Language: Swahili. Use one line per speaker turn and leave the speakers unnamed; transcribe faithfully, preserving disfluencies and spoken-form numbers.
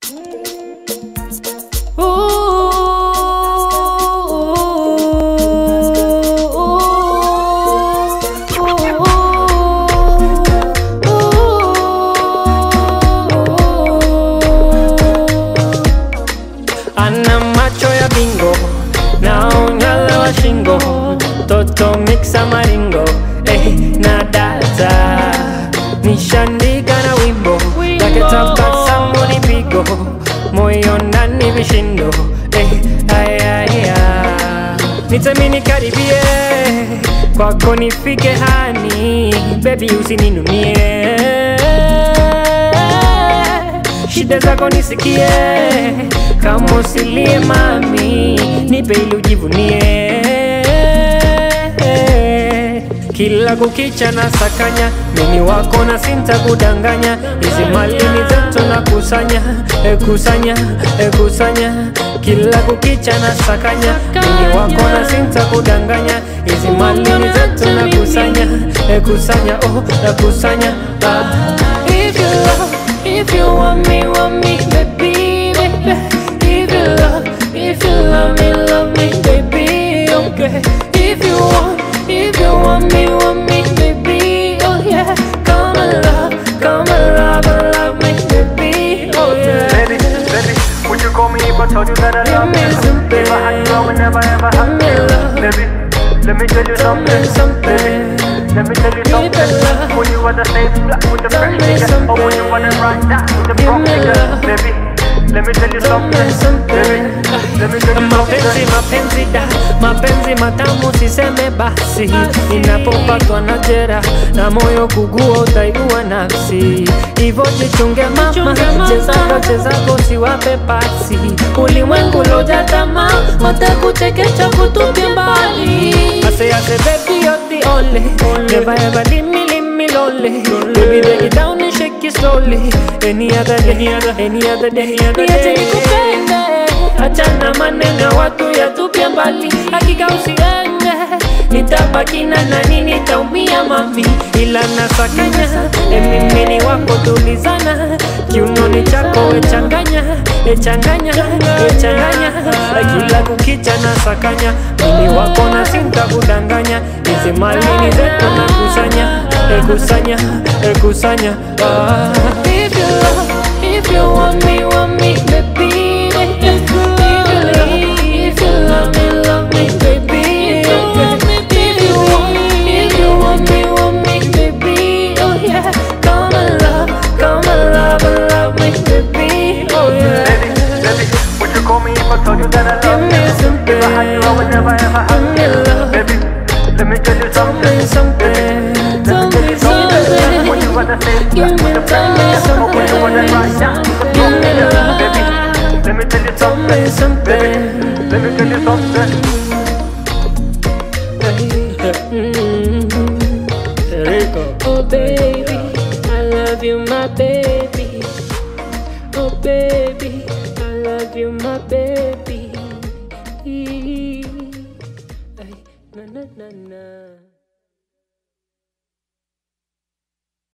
Ana macho ya bingo, naongala shingo, toto mixa maringo, eh, na data nishandika na wimbo, nakitabasamu ni pigo, moyo ndani vishindo, eh, ayaya nitamini karibie, kwako nifike hani, baby usininunie, shida zako nisikie, kama usilie mami, nipe ili ujivunie. Kila kukicha na sakanya, mimi wako na sinta kudanganya, hizi mali ni zetu na kusanya, e kusanya, e kusanya. Kila kukicha na sakanya, mimi wako na sinta kudanganya, hizi mali ni zetu na kusanya, e kusanya, oh, na kusanya. Ah.
If you love, if you want me, want me, baby, baby. If you love, if you love me, love me, baby, okay. If you want, if you want me, want me, baby, oh yeah. Come and love, come and love, and love me, baby, oh yeah.
Baby, baby, would you call me if I told you that I love
Give me
you?
some
If I had you, I would never ever
Give
have
me
you.
love.
Baby, let me tell you
Tell me
something.
something.
Baby, let me tell you
Give me
something.
love.
Would you rather stay flat with the
Tell
fresh
me
nigga, or would you
something.
rather ride that with the
Give
broke
me
nigga?
love.
Baby, let me tell you
Tell me
something.
something.
Baby, let me tell you
Mapenzi,
something.
mapenzi da, mapenzi matamu siseme basi, ninapopatwa na jera na moyo kugua utaigua nafsi, hivyo jichunge mama, chezako chezako siwape pasi,
Ulimwengu loja tamaa, watakuchekecha kutupia mbali.
I say, I say, baby, you're the only, never ever leave me, leave me lonely. Baby, take it down and shake it slowly. Any other day, any other, any other day, any other
Niache
day.
nikupende,
Achana maneno watu yatupia mbali,
hakika usiende.
nitabaki na nani, nitaumia mami, ila nasakanya, e mimi ni wako tulizana, kiunoni chako we changanya, e changanya, e changanya, kila kukicha nasakanya, mimi wako na sinta kudanganya, hizi mali ni zetu na kusanya, e kusanya, e kusanya. Ah.
If you love, if you want me, want me, baby. If you love, if you love me, love me, baby. If you want, if you want me, want me, baby. Oh yeah, come and love, come and love, and love me, baby. Oh yeah.
Baby, baby, would you call me if I told you that I
Give
love
me
you?
some
If I had you, I would never ever have
Give me
you.
love.
Baby, let me tell you
Tell me
something.
something. Tell me something.
Would you rather stay
Give
flat
me,
with the
tell me
fresh nigga, or would you rather ride that with the
Give
broke
me
nigga?
love.
Baby, let me tell you
Tell me
something.
something.
Baby, let me tell you something.
Rico.
Oh baby, I love you, my baby. Oh baby, I love you, my baby.